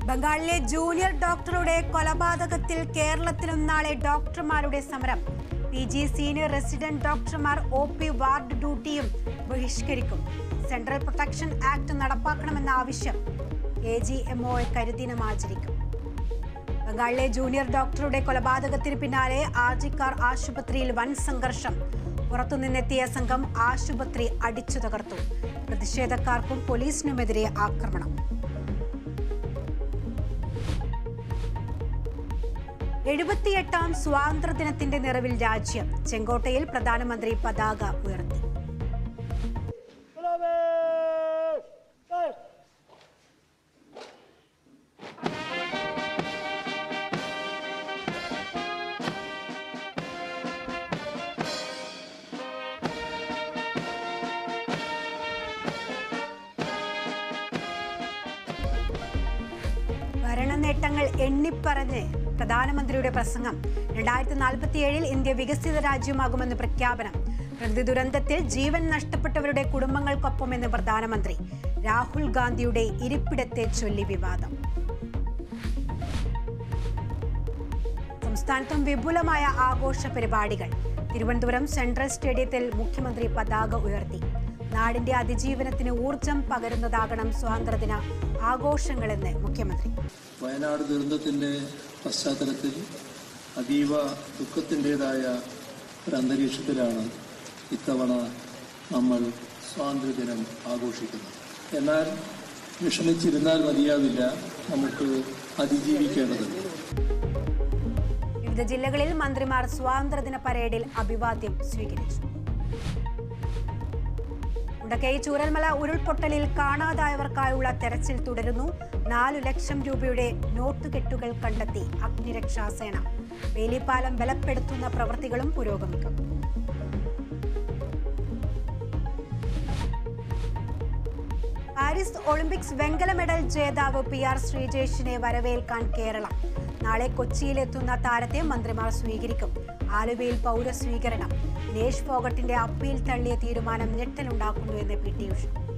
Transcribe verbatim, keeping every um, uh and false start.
ബംഗാളിലെ ജൂനിയർ ഡോക്ടറുടെ കൊലപാതകത്തിൽ കേരളത്തിലും നാളെ ഡോക്ടർമാരുടെ സമരം. പി ജി സീനിയർ റെസിഡന്റ് ഡോക്ടർമാർ ഒ പി വാർഡ് ഡ്യൂട്ടിയും ബഹിഷ്കരിക്കും. സെൻട്രൽ പ്രൊട്ടക്ഷൻ ആക്ട് നടപ്പാക്കണമെന്ന ആവശ്യം. എ ജി എം ഒ കരിദിനം ആചരിക്കും. ബംഗാളിലെ ജൂനിയർ ഡോക്ടറുടെ കൊലപാതകത്തിന് പിന്നാലെ ആർജിക്കാർ ആശുപത്രിയിൽ വൻ സംഘർഷം. പുറത്തുനിന്നെത്തിയ സംഘം ആശുപത്രി അടിച്ചു തകർത്തു. പ്രതിഷേധക്കാർക്കും പോലീസിനുമെതിരെ ആക്രമണം. എഴുപത്തിയെട്ടാം സ്വാതന്ത്ര്യദിനത്തിന്റെ നിറവിൽ രാജ്യം. ചെങ്കോട്ടയിൽ പ്രധാനമന്ത്രി പതാക ഉയർത്തി. ഭരണ നേട്ടങ്ങൾ എണ്ണിപ്പറഞ്ഞ് പ്രധാനമന്ത്രിയുടെ പ്രസംഗം. രണ്ടായിരത്തി നാൽപ്പത്തിയേഴിൽ ഇന്ത്യ വികസിത രാജ്യമാകുമെന്ന് പ്രഖ്യാപനം. പ്രകൃതി ദുരന്തത്തിൽ ജീവൻ നഷ്ടപ്പെട്ടവരുടെ കുടുംബങ്ങൾക്കൊപ്പമെന്ന് പ്രധാനമന്ത്രി. രാഹുൽ ഗാന്ധിയുടെ ഇരിപ്പിടത്തെ ചൊല്ലി വിവാദം. സംസ്ഥാനത്തും വിപുലമായ ആഘോഷ പരിപാടികൾ. തിരുവനന്തപുരം സെൻട്രൽ സ്റ്റേഡിയത്തിൽ മുഖ്യമന്ത്രി പതാക ഉയർത്തി. നാടിന്റെ അതിജീവനത്തിന് ഊർജം പകരുന്നതാകണം സ്വാതന്ത്ര്യദിന ആഘോഷങ്ങളെന്ന് മുഖ്യമന്ത്രി. വയനാട് ദുരന്തത്തിന്റെ പശ്ചാത്തലത്തിൽ അതീവ ദുഃഖത്തിൻ്റെതായ ഒരു അന്തരീക്ഷത്തിലാണ് ഇത്തവണ നമ്മൾ സ്വാതന്ത്ര്യദിനം ആഘോഷിക്കുന്നത്. എന്നാൽ വിഷമിച്ചിരുന്നാൽ മതിയാവില്ല, നമുക്ക് അതിജീവിക്കേണ്ടതുണ്ട്. വിവിധ ജില്ലകളിൽ മന്ത്രിമാർ സ്വാതന്ത്ര്യദിന പരേഡിൽ അഭിവാദ്യം സ്വീകരിച്ചു. മുണ്ടക്കൈ ചൂരൽമല ഉരുൾപൊട്ടലിൽ കാണാതായവർക്കായുള്ള തെരച്ചിൽ തുടരുന്നു. നാലു ലക്ഷം രൂപയുടെ നോട്ടുകെട്ടുകൾ കണ്ടെത്തി അഗ്നിരക്ഷാസേന. വേലിപ്പാലം ബലപ്പെടുത്തുന്ന പ്രവൃത്തികളും പുരോഗമിക്കും. പാരീസ് ഒളിമ്പിക്സ് വെങ്കല മെഡൽ ജേതാവ് പി ആർ ശ്രീജേഷിനെ വരവേൽക്കാൻ കേരളം. നാളെ കൊച്ചിയിലെത്തുന്ന താരത്തെ മന്ത്രിമാർ സ്വീകരിക്കും. ആലുവയിൽ പൗരസ്വീകരണം. ദിനേശ് ഫോഗട്ടിന്റെ അപ്പീൽ തള്ളിയ തീരുമാനം ഞെട്ടലുണ്ടാക്കുന്നുവെന്ന് പി ടി ഉഷ.